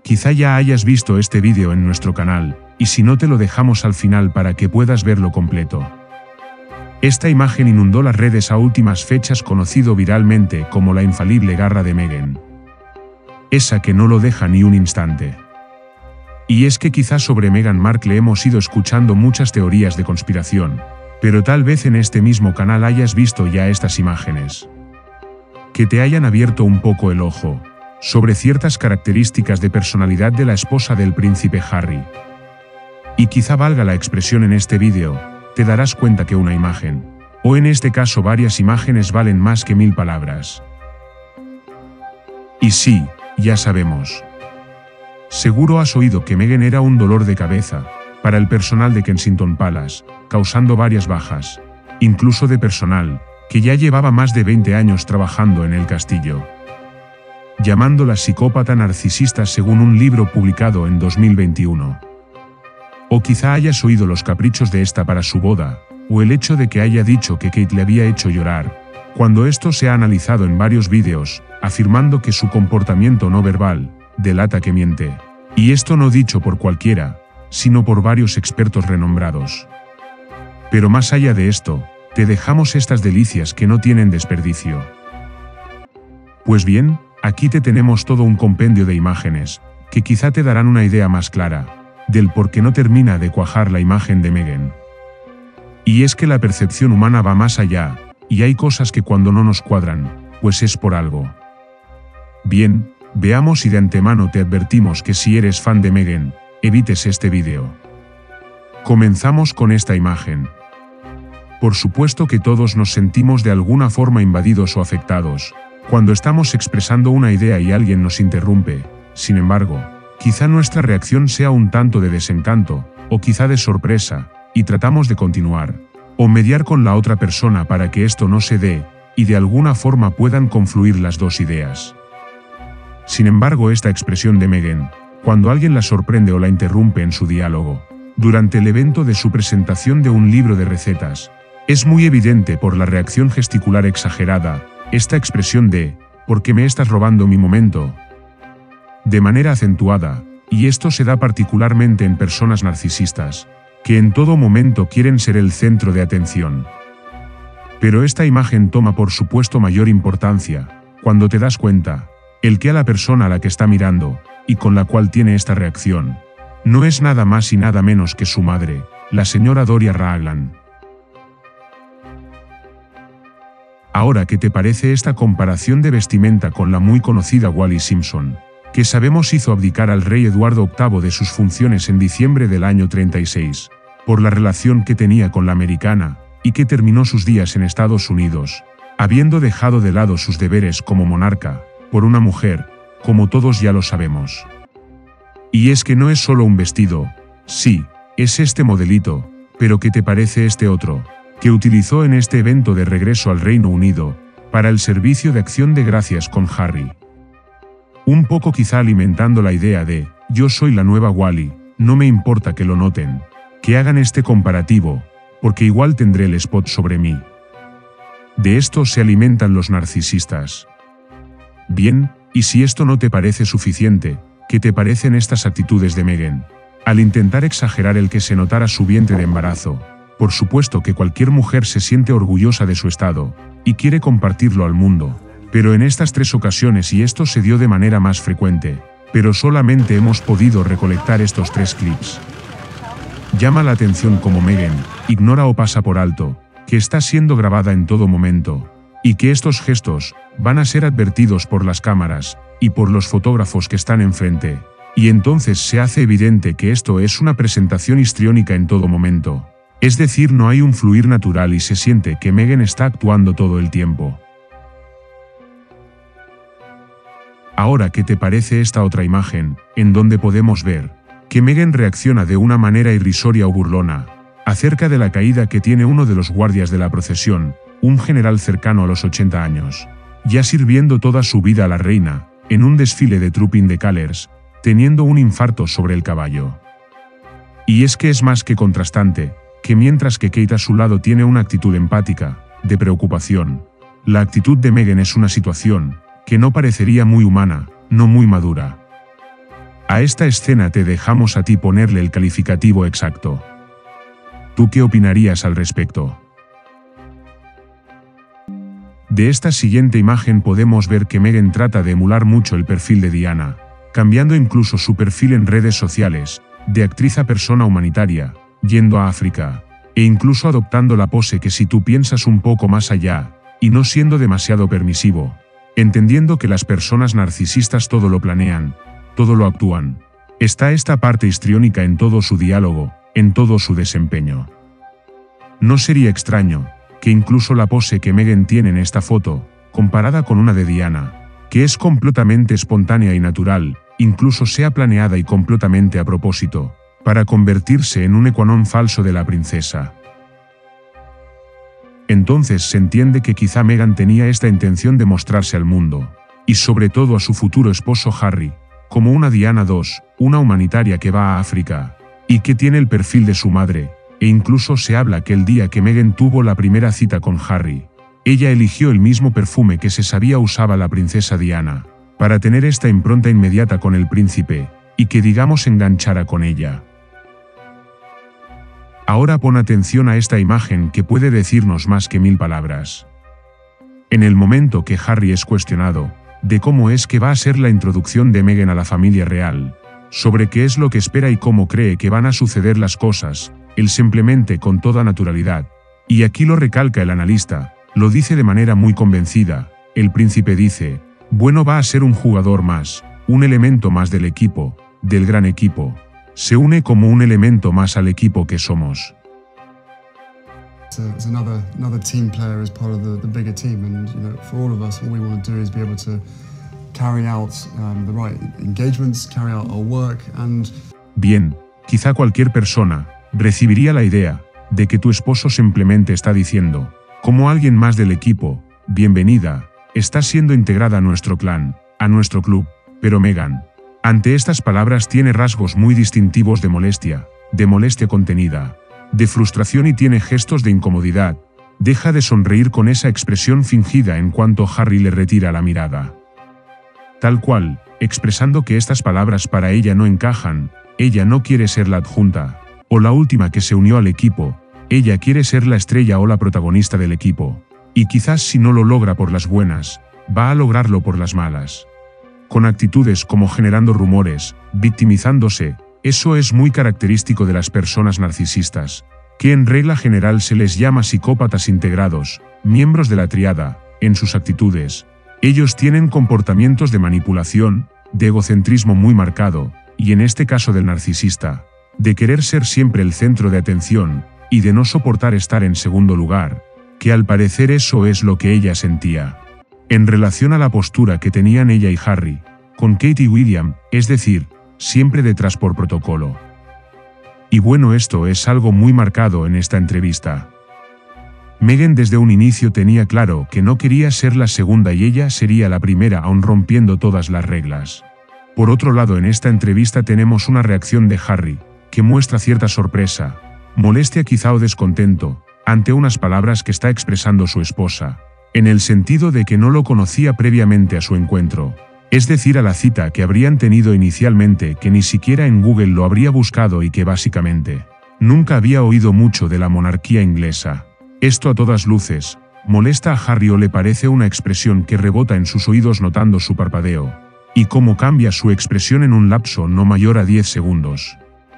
Quizá ya hayas visto este vídeo en nuestro canal, y si no te lo dejamos al final para que puedas verlo completo. Esta imagen inundó las redes a últimas fechas, conocido viralmente como la infalible garra de Meghan. Esa que no lo deja ni un instante. Y es que quizás sobre Meghan Markle hemos ido escuchando muchas teorías de conspiración, pero tal vez en este mismo canal hayas visto ya estas imágenes que te hayan abierto un poco el ojo sobre ciertas características de personalidad de la esposa del príncipe Harry. Y quizá valga la expresión en este vídeo, te darás cuenta que una imagen, o en este caso varias imágenes, valen más que 1000 palabras. Y sí, ya sabemos. Seguro has oído que Meghan era un dolor de cabeza para el personal de Kensington Palace, causando varias bajas, incluso de personal que ya llevaba más de 20 años trabajando en el castillo, llamándola psicópata narcisista según un libro publicado en 2021. O quizá hayas oído los caprichos de esta para su boda, o el hecho de que haya dicho que Kate le había hecho llorar, cuando esto se ha analizado en varios vídeos, afirmando que su comportamiento no verbal delata que miente. Y esto no dicho por cualquiera, sino por varios expertos renombrados. Pero más allá de esto, te dejamos estas delicias que no tienen desperdicio. Pues bien, aquí te tenemos todo un compendio de imágenes, que quizá te darán una idea más clara del por qué no termina de cuajar la imagen de Meghan. Y es que la percepción humana va más allá, y hay cosas que cuando no nos cuadran, pues es por algo. Bien, veamos, y de antemano te advertimos que si eres fan de Meghan, evites este vídeo. Comenzamos con esta imagen. Por supuesto que todos nos sentimos de alguna forma invadidos o afectados cuando estamos expresando una idea y alguien nos interrumpe. Sin embargo, quizá nuestra reacción sea un tanto de desencanto, o quizá de sorpresa, y tratamos de continuar, o mediar con la otra persona para que esto no se dé, y de alguna forma puedan confluir las dos ideas. Sin embargo, esta expresión de Meghan, cuando alguien la sorprende o la interrumpe en su diálogo, durante el evento de su presentación de un libro de recetas, es muy evidente por la reacción gesticular exagerada, esta expresión de «¿por qué me estás robando mi momento?», de manera acentuada, y esto se da particularmente en personas narcisistas, que en todo momento quieren ser el centro de atención. Pero esta imagen toma por supuesto mayor importancia, cuando te das cuenta, el que a la persona a la que está mirando, y con la cual tiene esta reacción, no es nada más y nada menos que su madre, la señora Doria Ragland. Ahora, ¿qué te parece esta comparación de vestimenta con la muy conocida Wallis Simpson, que sabemos hizo abdicar al rey Eduardo VIII de sus funciones en diciembre del año 36, por la relación que tenía con la americana, y que terminó sus días en Estados Unidos, habiendo dejado de lado sus deberes como monarca, por una mujer, como todos ya lo sabemos? Y es que no es solo un vestido, sí, es este modelito, pero ¿qué te parece este otro, que utilizó en este evento de regreso al Reino Unido, para el servicio de acción de gracias con Harry? Un poco quizá alimentando la idea de, yo soy la nueva Wally, no me importa que lo noten, que hagan este comparativo, porque igual tendré el spot sobre mí. De esto se alimentan los narcisistas. Bien, y si esto no te parece suficiente, ¿qué te parecen estas actitudes de Meghan? Al intentar exagerar el que se notara su vientre de embarazo. Por supuesto que cualquier mujer se siente orgullosa de su estado, y quiere compartirlo al mundo, pero en estas 3 ocasiones, y esto se dio de manera más frecuente, pero solamente hemos podido recolectar estos 3 clips. Llama la atención como Meghan ignora o pasa por alto que está siendo grabada en todo momento, y que estos gestos van a ser advertidos por las cámaras y por los fotógrafos que están enfrente, y entonces se hace evidente que esto es una presentación histriónica en todo momento. Es decir, no hay un fluir natural y se siente que Meghan está actuando todo el tiempo. Ahora, ¿qué te parece esta otra imagen, en donde podemos ver que Meghan reacciona de una manera irrisoria o burlona acerca de la caída que tiene uno de los guardias de la procesión, un general cercano a los 80 años, ya sirviendo toda su vida a la reina, en un desfile de Trooping the Colours, teniendo un infarto sobre el caballo? Y es que es más que contrastante, que mientras que Kate a su lado tiene una actitud empática, de preocupación, la actitud de Meghan es una situación que no parecería muy humana, no muy madura. A esta escena te dejamos a ti ponerle el calificativo exacto. ¿Tú qué opinarías al respecto? De esta siguiente imagen podemos ver que Meghan trata de emular mucho el perfil de Diana, cambiando incluso su perfil en redes sociales, de actriz a persona humanitaria, yendo a África, e incluso adoptando la pose que si tú piensas un poco más allá, y no siendo demasiado permisivo, entendiendo que las personas narcisistas todo lo planean, todo lo actúan, está esta parte histriónica en todo su diálogo, en todo su desempeño. No sería extraño que incluso la pose que Meghan tiene en esta foto, comparada con una de Diana, que es completamente espontánea y natural, incluso sea planeada y completamente a propósito, para convertirse en un ecuanón falso de la princesa. Entonces se entiende que quizá Meghan tenía esta intención de mostrarse al mundo, y sobre todo a su futuro esposo Harry, como una Diana II, una humanitaria que va a África, y que tiene el perfil de su madre, e incluso se habla que el día que Meghan tuvo la primera cita con Harry, ella eligió el mismo perfume que se sabía usaba la princesa Diana, para tener esta impronta inmediata con el príncipe, y que digamos enganchara con ella. Ahora pon atención a esta imagen que puede decirnos más que 1000 palabras. En el momento que Harry es cuestionado, de cómo es que va a ser la introducción de Meghan a la familia real, sobre qué es lo que espera y cómo cree que van a suceder las cosas, él simplemente con toda naturalidad, y aquí lo recalca el analista, lo dice de manera muy convencida, el príncipe dice, bueno, va a ser un jugador más, un elemento más del equipo, del gran equipo, se une como un elemento más al equipo que somos. It's another team player as part of the bigger team, and for all of us, all we want to do is be able to carry out the right engagements, carry out our work, and. Bien, quizá cualquier persona recibiría la idea de que tu esposo simplemente está diciendo, como alguien más del equipo, bienvenida, estás siendo integrada a nuestro clan, a nuestro club, pero Meghan, ante estas palabras tiene rasgos muy distintivos de molestia contenida, de frustración y tiene gestos de incomodidad, deja de sonreír con esa expresión fingida en cuanto Harry le retira la mirada. Tal cual, expresando que estas palabras para ella no encajan, ella no quiere ser la adjunta, o la última que se unió al equipo, ella quiere ser la estrella o la protagonista del equipo, y quizás si no lo logra por las buenas, va a lograrlo por las malas. Con actitudes como generando rumores, victimizándose, eso es muy característico de las personas narcisistas, que en regla general se les llama psicópatas integrados, miembros de la triada, en sus actitudes. Ellos tienen comportamientos de manipulación, de egocentrismo muy marcado, y en este caso del narcisista, de querer ser siempre el centro de atención, y de no soportar estar en segundo lugar, que al parecer eso es lo que ella sentía. En relación a la postura que tenían ella y Harry, con Kate y William, es decir, siempre detrás por protocolo. Y bueno, esto es algo muy marcado en esta entrevista. Meghan desde un inicio tenía claro que no quería ser la segunda y ella sería la primera aun rompiendo todas las reglas. Por otro lado, en esta entrevista tenemos una reacción de Harry, que muestra cierta sorpresa, molestia quizá o descontento, ante unas palabras que está expresando su esposa, en el sentido de que no lo conocía previamente a su encuentro, es decir, a la cita que habrían tenido inicialmente, que ni siquiera en Google lo habría buscado y que básicamente nunca había oído mucho de la monarquía inglesa. Esto a todas luces molesta a Harry o le parece una expresión que rebota en sus oídos notando su parpadeo, y cómo cambia su expresión en un lapso no mayor a 10 segundos.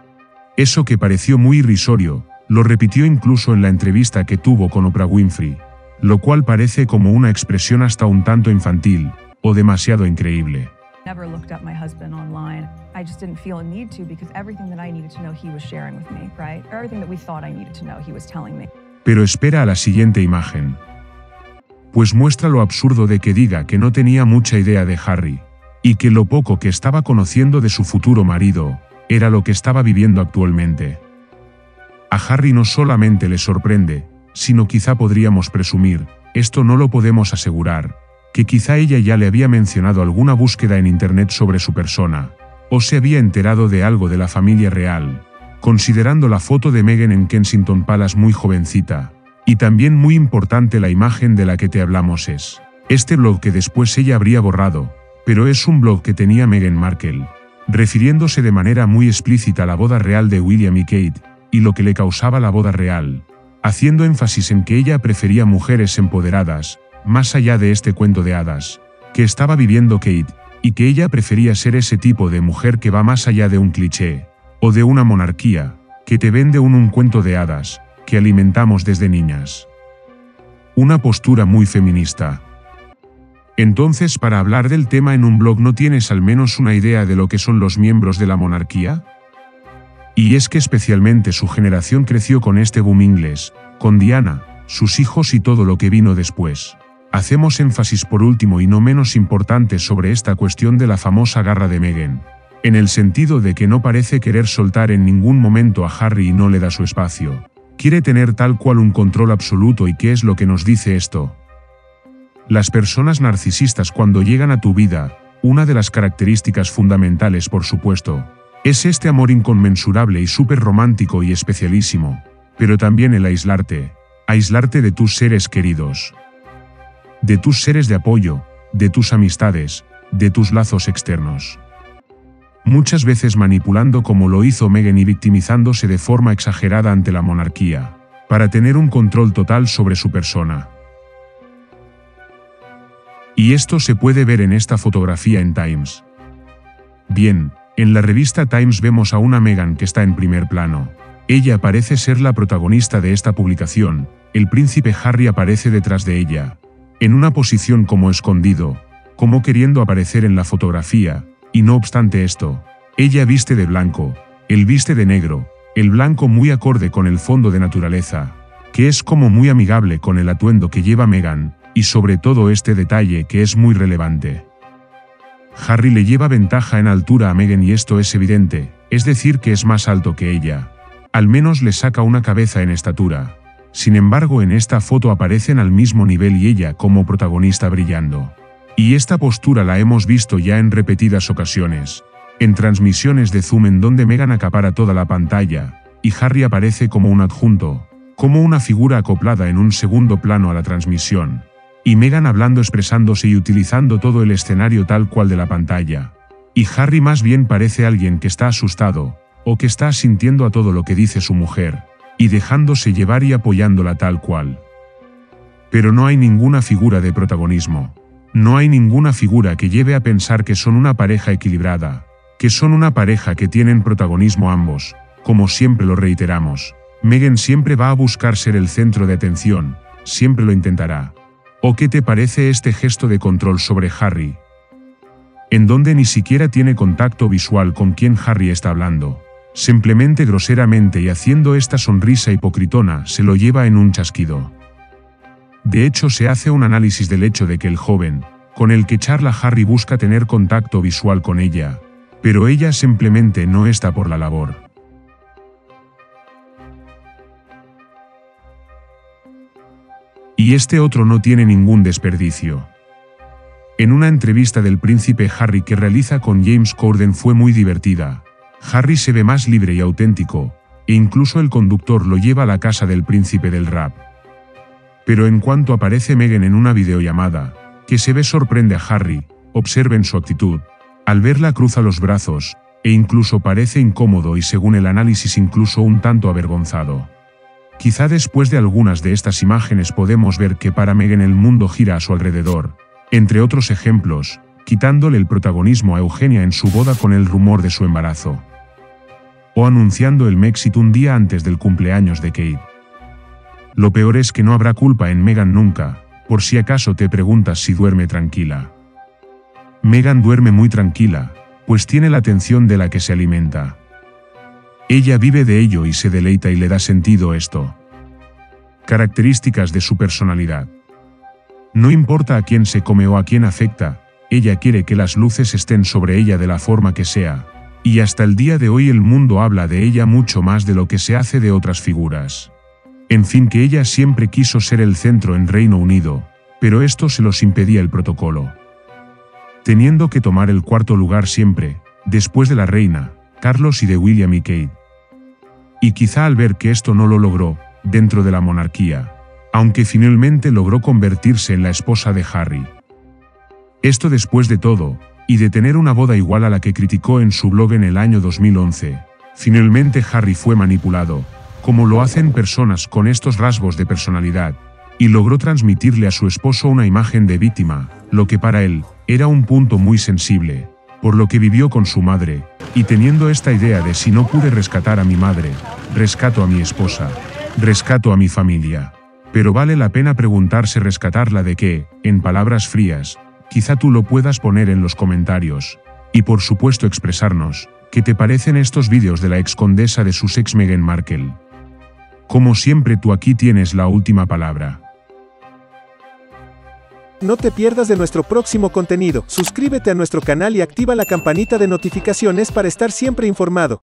Eso que pareció muy irrisorio, lo repitió incluso en la entrevista que tuvo con Oprah Winfrey, lo cual parece como una expresión hasta un tanto infantil, o demasiado increíble. Never looked up my husband online. I just didn't feel a need to because everything that I needed to know he was sharing with me, right? Everything that we thought I needed to know he was telling me. Pero espera a la siguiente imagen. Pues muestra lo absurdo de que diga que no tenía mucha idea de Harry, y que lo poco que estaba conociendo de su futuro marido, era lo que estaba viviendo actualmente. A Harry no solamente le sorprende, sino quizá podríamos presumir, esto no lo podemos asegurar, que quizá ella ya le había mencionado alguna búsqueda en internet sobre su persona, o se había enterado de algo de la familia real, considerando la foto de Meghan en Kensington Palace muy jovencita, y también muy importante la imagen de la que te hablamos es este blog que después ella habría borrado, pero es un blog que tenía Meghan Markle, refiriéndose de manera muy explícita a la boda real de William y Kate, y lo que le causaba la boda real, haciendo énfasis en que ella prefería mujeres empoderadas, más allá de este cuento de hadas, que estaba viviendo Kate, y que ella prefería ser ese tipo de mujer que va más allá de un cliché, o de una monarquía, que te vende un cuento de hadas, que alimentamos desde niñas. Una postura muy feminista. Entonces, para hablar del tema en un blog, ¿no tienes al menos una idea de lo que son los miembros de la monarquía? Y es que especialmente su generación creció con este boom inglés, con Diana, sus hijos y todo lo que vino después. Hacemos énfasis por último y no menos importante sobre esta cuestión de la famosa garra de Meghan, en el sentido de que no parece querer soltar en ningún momento a Harry y no le da su espacio. Quiere tener tal cual un control absoluto. ¿Y qué es lo que nos dice esto? Las personas narcisistas, cuando llegan a tu vida, una de las características fundamentales, por supuesto, es este amor inconmensurable y súper romántico y especialísimo, pero también el aislarte de tus seres queridos, de tus seres de apoyo, de tus amistades, de tus lazos externos. Muchas veces manipulando como lo hizo Meghan y victimizándose de forma exagerada ante la monarquía, para tener un control total sobre su persona. Y esto se puede ver en esta fotografía en Times. Bien, en la revista Times vemos a una Meghan que está en primer plano. Ella parece ser la protagonista de esta publicación. El príncipe Harry aparece detrás de ella, en una posición como escondido, como queriendo aparecer en la fotografía, y no obstante esto, ella viste de blanco, él viste de negro, el blanco muy acorde con el fondo de naturaleza, que es como muy amigable con el atuendo que lleva Meghan, y sobre todo este detalle que es muy relevante. Harry le lleva ventaja en altura a Meghan y esto es evidente, es decir que es más alto que ella. Al menos le saca una cabeza en estatura. Sin embargo, en esta foto aparecen al mismo nivel y ella como protagonista brillando. Y esta postura la hemos visto ya en repetidas ocasiones, en transmisiones de Zoom en donde Meghan acapara toda la pantalla, y Harry aparece como un adjunto, como una figura acoplada en un segundo plano a la transmisión. Y Meghan hablando, expresándose y utilizando todo el escenario tal cual de la pantalla. Y Harry más bien parece alguien que está asustado, o que está asintiendo a todo lo que dice su mujer, y dejándose llevar y apoyándola tal cual. Pero no hay ninguna figura de protagonismo. No hay ninguna figura que lleve a pensar que son una pareja equilibrada, que son una pareja que tienen protagonismo ambos. Como siempre lo reiteramos, Meghan siempre va a buscar ser el centro de atención, siempre lo intentará. ¿O qué te parece este gesto de control sobre Harry? En donde ni siquiera tiene contacto visual con quien Harry está hablando. Simplemente groseramente y haciendo esta sonrisa hipocritona se lo lleva en un chasquido. De hecho, se hace un análisis del hecho de que el joven, con el que charla Harry, busca tener contacto visual con ella, pero ella simplemente no está por la labor. Y este otro no tiene ningún desperdicio. En una entrevista del príncipe Harry que realiza con James Corden fue muy divertida. Harry se ve más libre y auténtico, e incluso el conductor lo lleva a la casa del príncipe del rap. Pero en cuanto aparece Meghan en una videollamada, que se ve sorprende a Harry, observen su actitud. Al verla cruza los brazos, e incluso parece incómodo y según el análisis incluso un tanto avergonzado. Quizá después de algunas de estas imágenes podemos ver que para Meghan el mundo gira a su alrededor, entre otros ejemplos, quitándole el protagonismo a Eugenia en su boda con el rumor de su embarazo. O anunciando el Brexit un día antes del cumpleaños de Kate. Lo peor es que no habrá culpa en Meghan nunca, por si acaso te preguntas si duerme tranquila. Meghan duerme muy tranquila, pues tiene la atención de la que se alimenta. Ella vive de ello y se deleita y le da sentido esto. Características de su personalidad. No importa a quién se come o a quién afecta, ella quiere que las luces estén sobre ella de la forma que sea, y hasta el día de hoy el mundo habla de ella mucho más de lo que se hace de otras figuras. En fin, que ella siempre quiso ser el centro en Reino Unido, pero esto se los impedía el protocolo. Teniendo que tomar el cuarto lugar siempre, después de la reina, Carlos y de William y Kate. Y quizá al ver que esto no lo logró, dentro de la monarquía, aunque finalmente logró convertirse en la esposa de Harry. Esto después de todo, y de tener una boda igual a la que criticó en su blog en el año 2011. Finalmente Harry fue manipulado, como lo hacen personas con estos rasgos de personalidad, y logró transmitirle a su esposo una imagen de víctima, lo que para él era un punto muy sensible, por lo que vivió con su madre, y teniendo esta idea de si no pude rescatar a mi madre, rescato a mi esposa, rescato a mi familia. Pero vale la pena preguntarse rescatarla de qué, en palabras frías, quizá tú lo puedas poner en los comentarios, y por supuesto expresarnos, ¿qué te parecen estos vídeos de la ex condesa de Sussex Meghan Markle? Como siempre tú aquí tienes la última palabra. No te pierdas de nuestro próximo contenido, suscríbete a nuestro canal y activa la campanita de notificaciones para estar siempre informado.